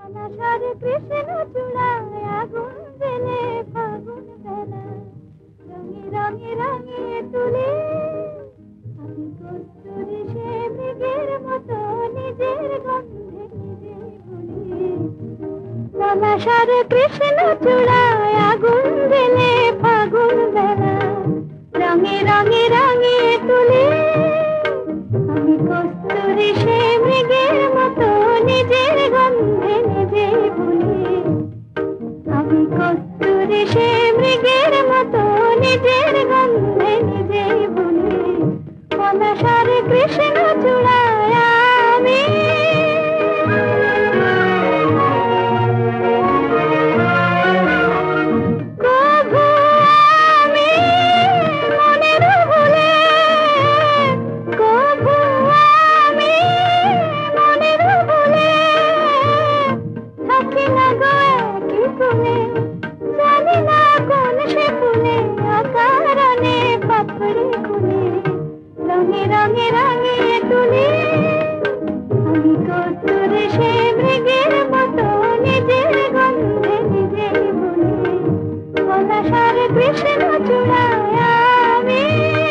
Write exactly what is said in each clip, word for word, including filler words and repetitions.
আষাঢ়ে কৃষ্ণ চূড়ায় আগুন জেলে ফাগুন বেলা রঙে রঙে রঙিয়ে তুলে আমি কস্তুরী সে মৃগের মতো নিজের গন্ধে নিজে ভুলি। আষাঢ়ে কৃষ্ণ চূড়ায় আগুন জেলে ফাগুন বেলা রঙে রঙে রঙিয়ে তুলে আমি কস্তুরী সে মৃগের মতো নিজের গন্ধে নিজে ভুলি। আমি কস্তুরী সে মৃগের মতো নিজের গন্ধে নিজে ভুলি। পলাশারে কৃষ্ণ চূড়ায় আমি কভু আমি মনের ভুলে কভু আমি মনের ভুলে থাকি না গো একই ফুলে জানি না কোন সে ফুলে অকারণে পাপড়ি খুলে রঙে রঙে রঙিয়ে তুলি আমি কস্তুরী সে মৃগের মতো নিজের গন্ধে নিজে ভুলি। পলাশারে কৃষ্ণ চূড়ায় আমি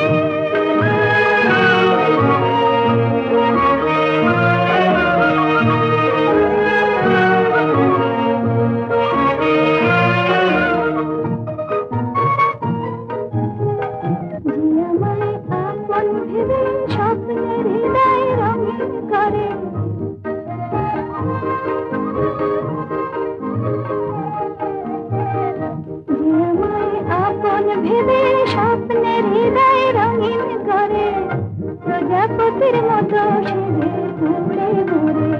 স্বপ্নের হৃদয় রঙিন করে আপন ভেবে স্বপ্নের হৃদয় রঙিন করে প্রজাপতির মতো সেজে ঘুরে ঘুরে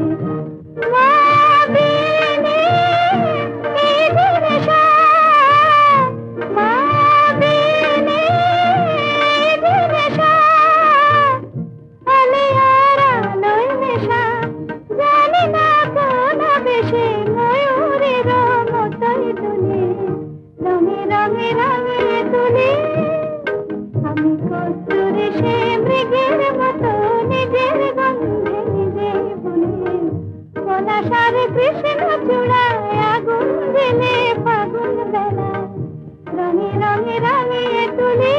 রঙে রঙে রঙিয়ে তুলি আমি কস্তুরী সে মৃগের মতো নিজের গন্ধে নিজে ভুলি। পলাশারে কৃষ্ণ চূড়ায় আগুন জেলে ফাগুন বেলা রঙে রঙে রঙিয়ে তুলি